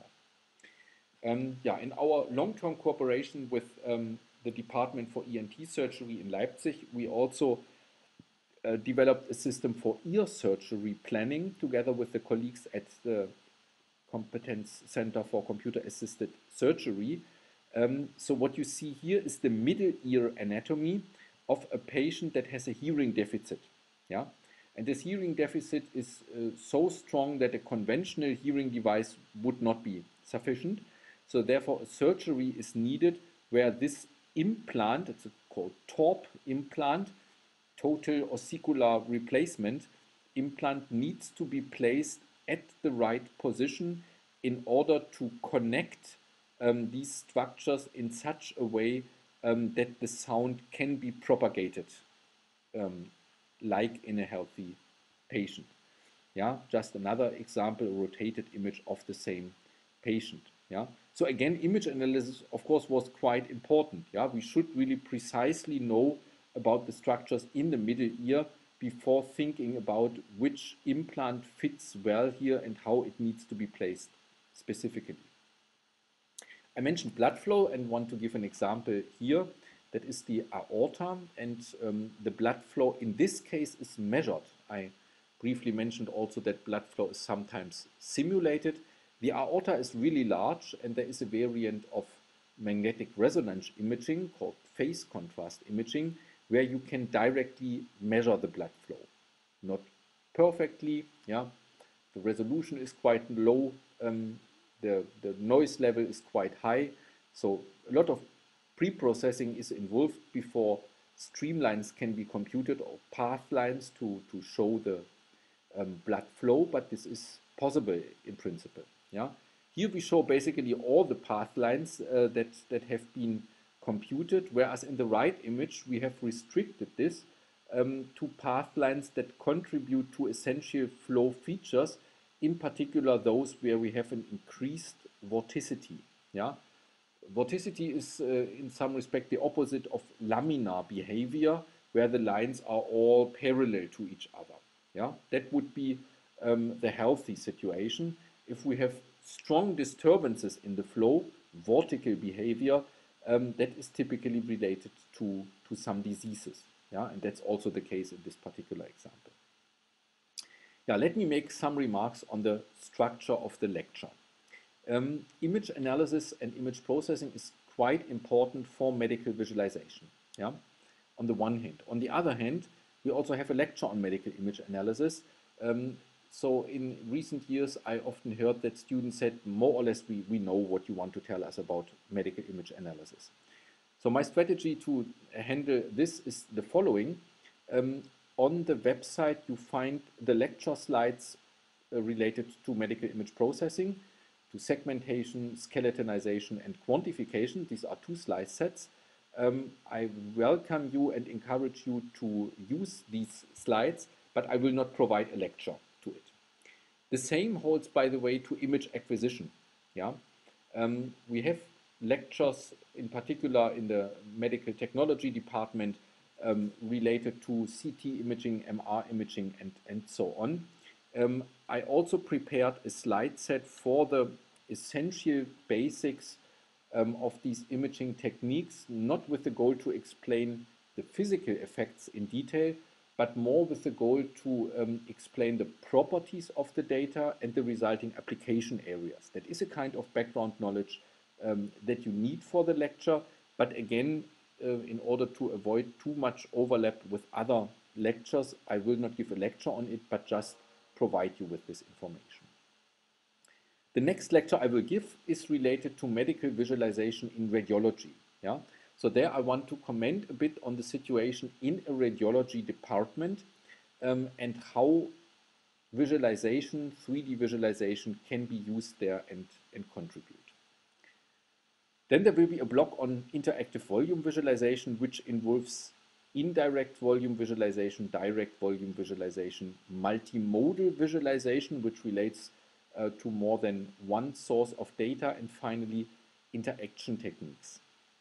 Yeah, in our long-term cooperation with the Department for ENT Surgery in Leipzig, we also developed a system for ear surgery planning together with the colleagues at the Competence Center for Computer Assisted Surgery. So what you see here is the middle ear anatomy of a patient that has a hearing deficit. Yeah? And this hearing deficit is so strong that a conventional hearing device would not be sufficient. So therefore a surgery is needed where this implant, it's called TORP implant, total ossicular replacement implant, needs to be placed at the right position in order to connect these structures in such a way that the sound can be propagated like in a healthy patient. Yeah, just another example, a rotated image of the same patient. Yeah, so again, image analysis, of course, was quite important. Yeah, we should really precisely know about the structures in the middle ear before thinking about which implant fits well here and how it needs to be placed specifically. I mentioned blood flow and want to give an example here. That is the aorta, and the blood flow in this case is measured. I briefly mentioned also that blood flow is sometimes simulated. The aorta is really large, and there is a variant of magnetic resonance imaging called phase contrast imaging, where you can directly measure the blood flow. Not perfectly, yeah. The resolution is quite low, the noise level is quite high, so a lot of pre-processing is involved before streamlines can be computed or path lines to show the blood flow, but this is possible in principle. Yeah, here we show basically all the path lines that have been computed, whereas in the right image we have restricted this to path lines that contribute to essential flow features, in particular those where we have an increased vorticity. Yeah, vorticity is in some respect the opposite of laminar behavior, where the lines are all parallel to each other. Yeah, that would be the healthy situation. If we have strong disturbances in the flow, vortical behavior, that is typically related to some diseases. Yeah, and that's also the case in this particular example. Yeah, let me make some remarks on the structure of the lecture. Image analysis and image processing is quite important for medical visualization. Yeah, on the one hand. On the other hand, we also have a lecture on medical image analysis. Um, so in recent years, I often heard that students said, more or less, we know what you want to tell us about medical image analysis. So my strategy to handle this is the following. Um, on the website, you find the lecture slides related to medical image processing, to segmentation, skeletonization, and quantification. These are two slide sets. I welcome you and encourage you to use these slides, but I will not provide a lecture to it. The same holds, by the way, to image acquisition. Yeah, we have lectures, in particular in the medical technology department, related to CT imaging, MR imaging, and so on. I also prepared a slide set for the essential basics of these imaging techniques, not with the goal to explain the physical effects in detail, but more with the goal to explain the properties of the data and the resulting application areas. That is a kind of background knowledge that you need for the lecture, but again, in order to avoid too much overlap with other lectures, I will not give a lecture on it, but just provide you with this information. The next lecture I will give is related to medical visualization in radiology. Yeah? So there I want to comment a bit on the situation in a radiology department and how visualization, 3D visualization can be used there and contribute. Then there will be a block on interactive volume visualization, which involves indirect volume visualization, direct volume visualization, multimodal visualization, which relates to more than one source of data, and finally, interaction techniques.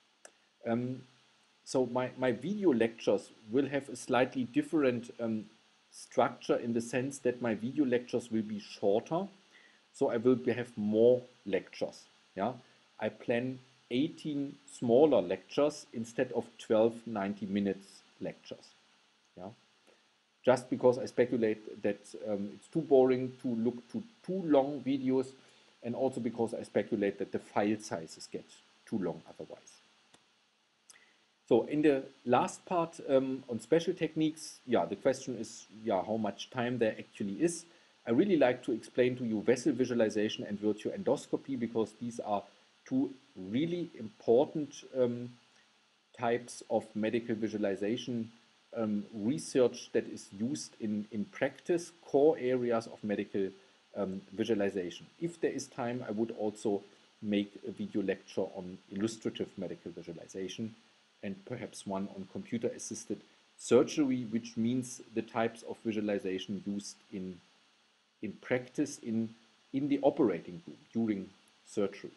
So my video lectures will have a slightly different structure in the sense that my video lectures will be shorter. So I will have more lectures. Yeah, I plan 18 smaller lectures instead of 12 90 minutes lectures. Yeah, just because I speculate that it's too boring to look to too long videos, and also because I speculate that the file sizes get too long otherwise. So in the last part on special techniques, yeah, the question is, yeah, how much time there actually is. I really like to explain to you vessel visualization and virtual endoscopy, because these are two really important types of medical visualization research that is used in practice, core areas of medical visualization. If there is time, I would also make a video lecture on illustrative medical visualization, and perhaps one on computer-assisted surgery, which means the types of visualization used in practice in the operating room during surgery.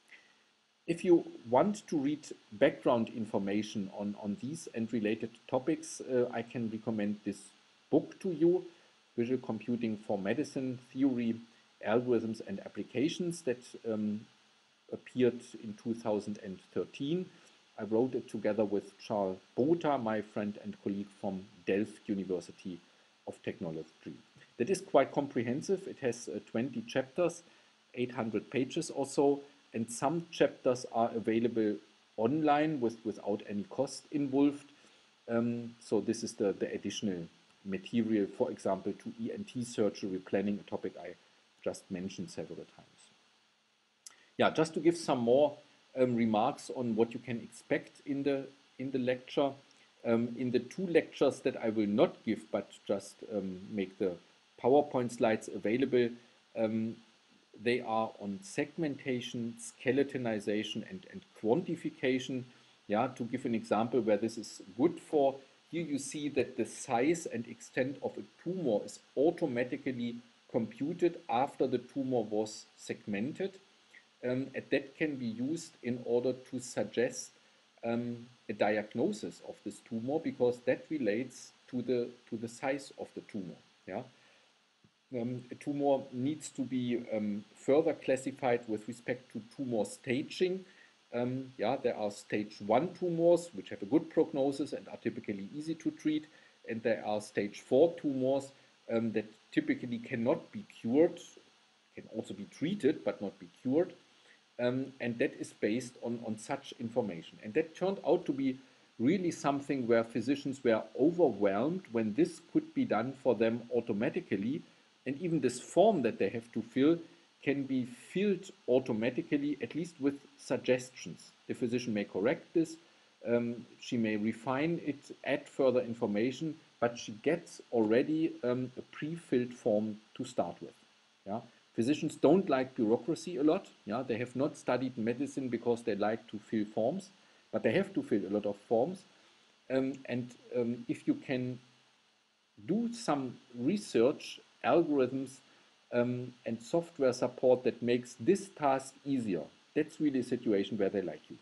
If you want to read background information on these and related topics, I can recommend this book to you, Visual Computing for Medicine, Theory, Algorithms and Applications, that appeared in 2013. I wrote it together with Charles Botha, my friend and colleague from Delft University of Technology. That is quite comprehensive. It has 20 chapters, 800 pages or so, and some chapters are available online without any cost involved. So this is the additional material, for example, to ENT surgery planning, a topic I just mentioned several times. Yeah, just to give some more remarks on what you can expect in the lecture. In the two lectures that I will not give, but just make the PowerPoint slides available, they are on segmentation, skeletonization, and quantification. Yeah, to give an example where this is good for, here you see that the size and extent of a tumor is automatically computed after the tumor was segmented. And that can be used in order to suggest a diagnosis of this tumor, because that relates to the size of the tumor. Yeah, a tumor needs to be further classified with respect to tumor staging, Yeah, there are stage 1 tumors which have a good prognosis and are typically easy to treat, and there are stage 4 tumors that typically cannot be cured, can also be treated but not be cured. And that is based on such information. And that turned out to be really something where physicians were overwhelmed when this could be done for them automatically. And even this form that they have to fill can be filled automatically, at least with suggestions. The physician may correct this, she may refine it, add further information, but she gets already a pre-filled form to start with. Yeah? Physicians don't like bureaucracy a lot. Yeah? They have not studied medicine because they like to fill forms, but they have to fill a lot of forms. If you can do some research, algorithms, and software support that makes this task easier, that's really a situation where they like you.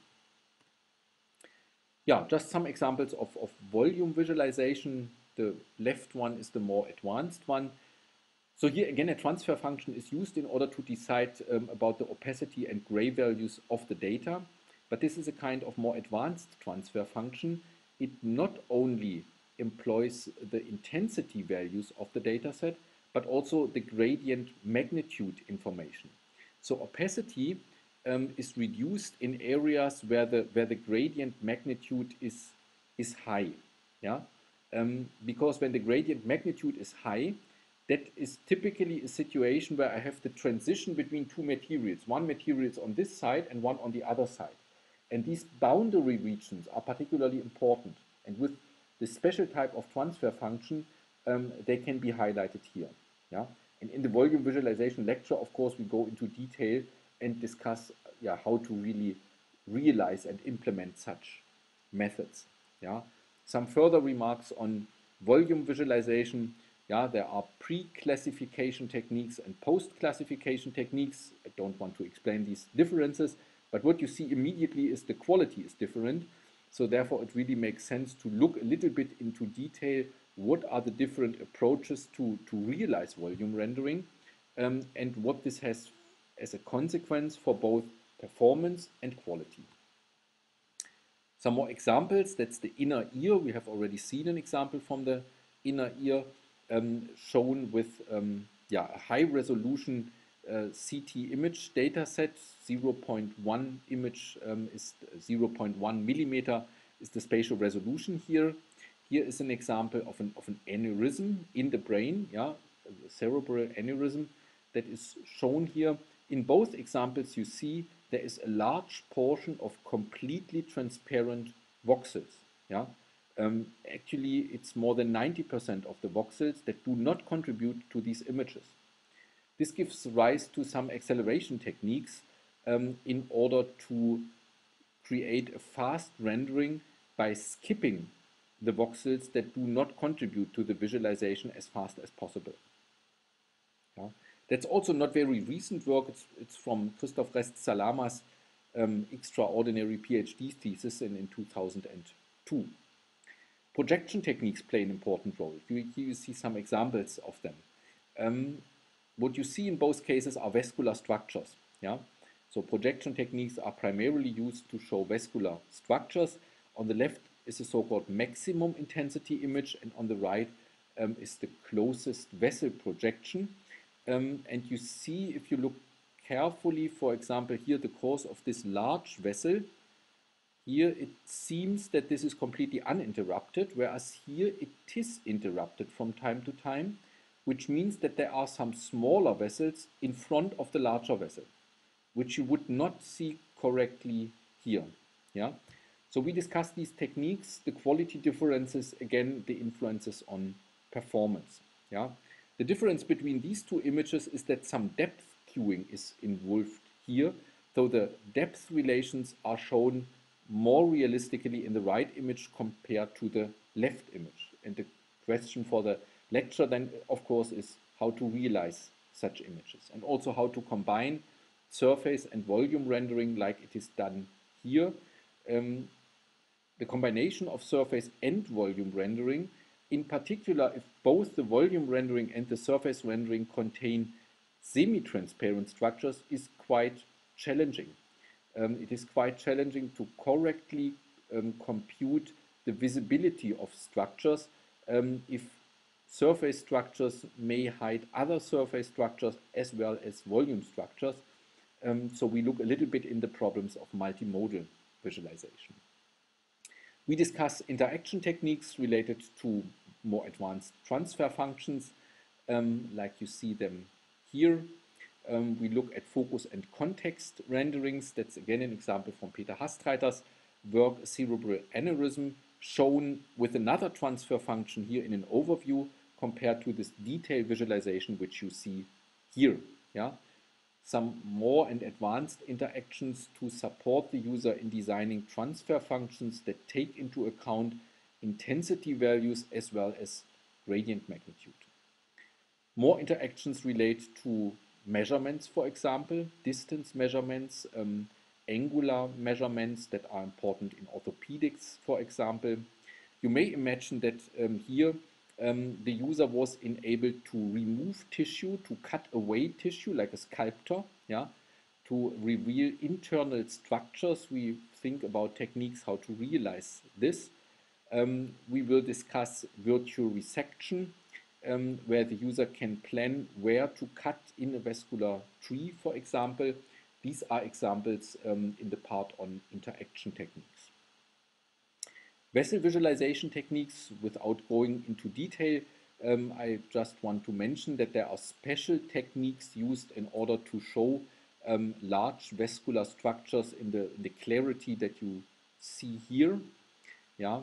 Yeah, just some examples of volume visualization. The left one is the more advanced one. So here again, a transfer function is used in order to decide about the opacity and gray values of the data. But this is a kind of more advanced transfer function. It not only employs the intensity values of the data set, but also the gradient magnitude information. So opacity is reduced in areas where the gradient magnitude is high. Yeah? Because when the gradient magnitude is high, that is typically a situation where I have the transition between two materials. One material is on this side and one on the other side. And these boundary regions are particularly important. And with this special type of transfer function, they can be highlighted here. Yeah? And in the volume visualization lecture, of course, we go into detail and discuss how to really realize and implement such methods. Yeah? Some further remarks on volume visualization. Yeah, there are pre-classification techniques and post-classification techniques. I don't want to explain these differences, but what you see immediately is the quality is different. So therefore, it really makes sense to look a little bit into detail. What are the different approaches to realize volume rendering, and what this has as a consequence for both performance and quality. Some more examples. That's the inner ear. We have already seen an example from the inner ear shown with a high resolution CT image data set. 0.1 image is 0.1 millimeter is the spatial resolution here. Here is an example of an aneurysm in the brain, a cerebral aneurysm that is shown here. In both examples, you see there is a large portion of completely transparent voxels. Yeah? Actually, it's more than 90% of the voxels that do not contribute to these images. This gives rise to some acceleration techniques in order to create a fast rendering by skipping the voxels that do not contribute to the visualization as fast as possible. Yeah. That's also not very recent work. It's from Christoph Rest-Salamas extraordinary PhD thesis in 2002. Projection techniques play an important role. Here you see some examples of them. What you see in both cases are vascular structures. Yeah? So projection techniques are primarily used to show vascular structures. On the left is a so-called maximum intensity image, and on the right is the closest vessel projection. And you see, if you look carefully, for example, here the course of this large vessel, here it seems that this is completely uninterrupted, whereas here it is interrupted from time to time, which means that there are some smaller vessels in front of the larger vessel, which you would not see correctly here. Yeah? So we discussed these techniques, the quality differences, again, the influences on performance. Yeah? The difference between these two images is that some depth cueing is involved here, though the depth relations are shown more realistically in the right image compared to the left image. And the question for the lecture then, of course, is how to realize such images and also how to combine surface and volume rendering like it is done here. The combination of surface and volume rendering, in particular if both the volume rendering and the surface rendering contain semi-transparent structures, is quite challenging. it is quite challenging to correctly compute the visibility of structures if surface structures may hide other surface structures as well as volume structures. So we look a little bit in the problems of multimodal visualization. We discuss interaction techniques related to more advanced transfer functions, like you see them here. We look at focus and context renderings. That's again an example from Peter Hastreiter's work, Cerebral Aneurysm, shown with another transfer function here in an overview compared to this detailed visualization which you see here. Yeah? Some more and advanced interactions to support the user in designing transfer functions that take into account intensity values as well as gradient magnitude. More interactions relate to measurements, for example, distance measurements, angular measurements that are important in orthopedics, for example. You may imagine that here the user was enabled to remove tissue, to cut away tissue like a sculptor, yeah, to reveal internal structures. We think about techniques how to realize this. We will discuss virtual resection, where the user can plan where to cut in a vascular tree, for example. These are examples in the part on interaction techniques. Vessel visualization techniques, without going into detail, I just want to mention that there are special techniques used in order to show large vascular structures in the clarity that you see here. Yeah,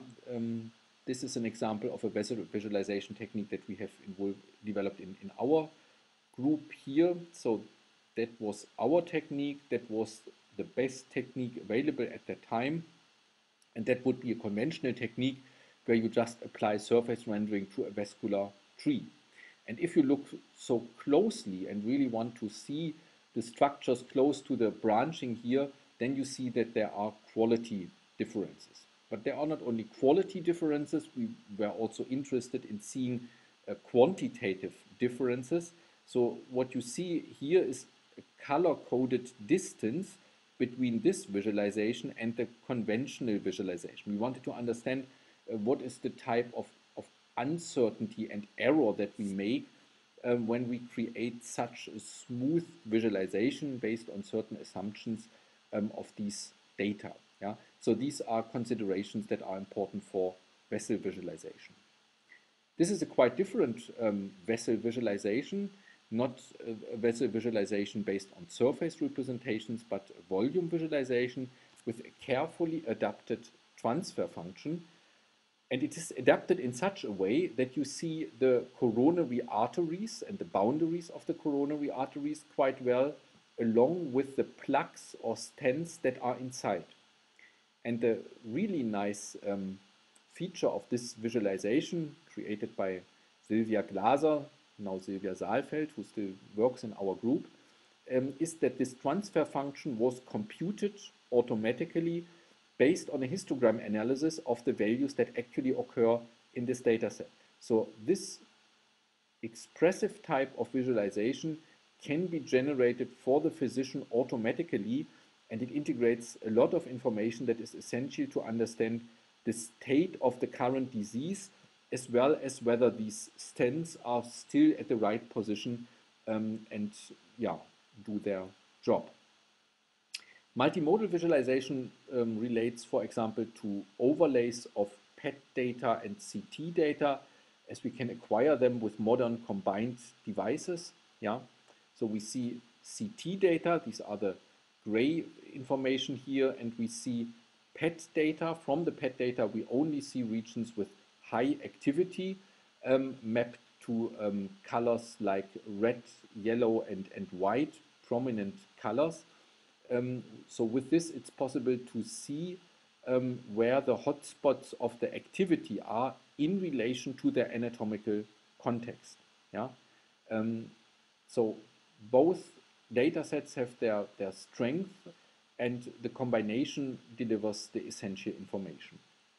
this is an example of a vessel visualization technique that we have developed in our group here. So that was our technique, that was the best technique available at that time. And that would be a conventional technique where you just apply surface rendering to a vascular tree. And if you look so closely and really want to see the structures close to the branching here, then you see that there are quality differences. But there are not only quality differences, we were also interested in seeing quantitative differences. So what you see here is a color-coded distance between this visualization and the conventional visualization. We wanted to understand what is the type of uncertainty and error that we make when we create such a smooth visualization based on certain assumptions of these data. Yeah? So these are considerations that are important for vessel visualization. This is a quite different vessel visualization, not a vessel visualization based on surface representations, but a volume visualization with a carefully adapted transfer function. And it is adapted in such a way that you see the coronary arteries and the boundaries of the coronary arteries quite well, along with the plugs or stents that are inside. And the really nice feature of this visualization, created by Silvia Glaser, now Silvia Saalfeld, who still works in our group, is that this transfer function was computed automatically based on a histogram analysis of the values that actually occur in this data set. So this expressive type of visualization can be generated for the physician automatically, and it integrates a lot of information that is essential to understand the state of the current disease, as well as whether these stents are still at the right position and yeah, do their job. Multimodal visualization relates, for example, to overlays of PET data and CT data, as we can acquire them with modern combined devices. Yeah, so we see CT data, these are the gray information here, and we see PET data. From the PET data, we only see regions with high activity mapped to colors like red, yellow, and white, prominent colors. So with this, it's possible to see where the hotspots of the activity are in relation to their anatomical context. Yeah? So both data sets have their strength, and the combination delivers the essential information.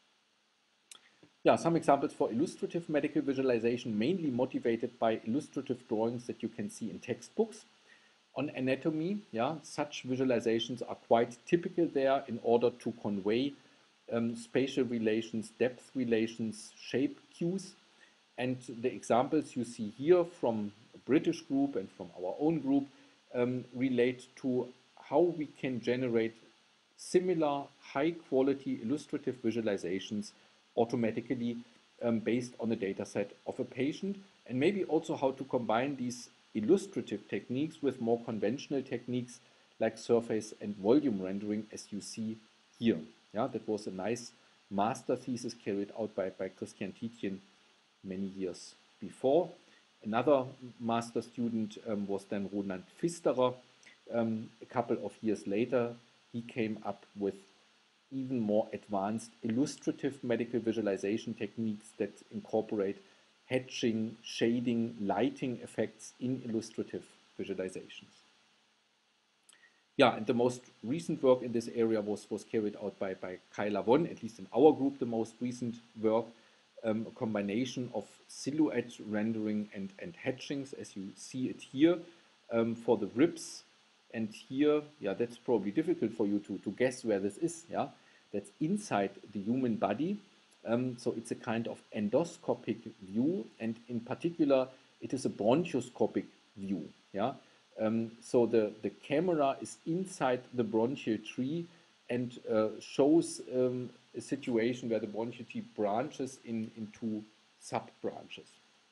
Yeah, some examples for illustrative medical visualization, mainly motivated by illustrative drawings that you can see in textbooks. On anatomy, yeah, such visualizations are quite typical there in order to convey spatial relations, depth relations, shape cues. And the examples you see here from a British group and from our own group relate to how we can generate similar high quality illustrative visualizations automatically based on the data set of a patient, and maybe also how to combine these illustrative techniques with more conventional techniques like surface and volume rendering as you see here. Yeah, that was a nice master thesis carried out by Christian Tietjen many years before. Another master student was then Roland Pfisterer. A couple of years later, he came up with even more advanced illustrative medical visualization techniques that incorporate hatching, shading, lighting effects in illustrative visualizations. Yeah, and the most recent work in this area was carried out by Kai Lavon, at least in our group, the most recent work, a combination of silhouette rendering and hatchings, as you see it here, for the ribs. And here, yeah, that's probably difficult for you to guess where this is, yeah. That's inside the human body. So it's a kind of endoscopic view, and in particular, it is a bronchoscopic view, yeah. So the camera is inside the bronchial tree and shows a situation where the bronchial tree branches into sub-branches.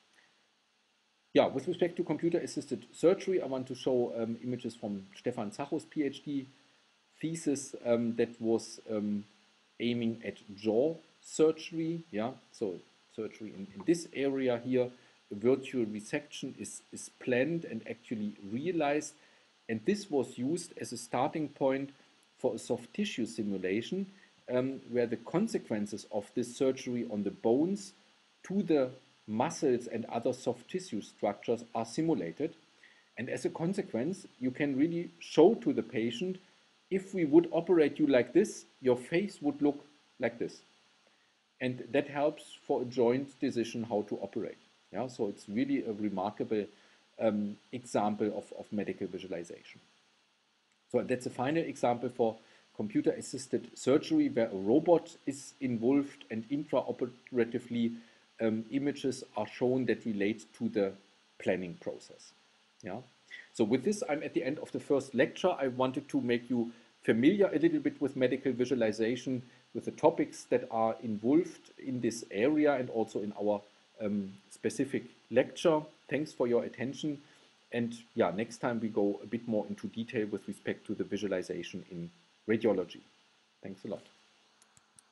Yeah, with respect to computer-assisted surgery, I want to show images from Stefan Zachos' PhD thesis that was aiming at jaw surgery. Yeah, so surgery in this area here, a virtual resection is planned and actually realized, and this was used as a starting point for a soft tissue simulation where the consequences of this surgery on the bones to the muscles and other soft tissue structures are simulated. And as a consequence, you can really show to the patient, if we would operate you like this, your face would look like this. And that helps for a joint decision how to operate. Yeah, so it's really a remarkable example of medical visualization. So that's a final example for computer-assisted surgery where a robot is involved and intraoperatively images are shown that relate to the planning process. Yeah. So with this, I'm at the end of the first lecture. I wanted to make you familiar a little bit with medical visualization, with the topics that are involved in this area and also in our specific lecture. Thanks for your attention. And yeah, next time we go a bit more into detail with respect to the visualization in radiology. Thanks a lot.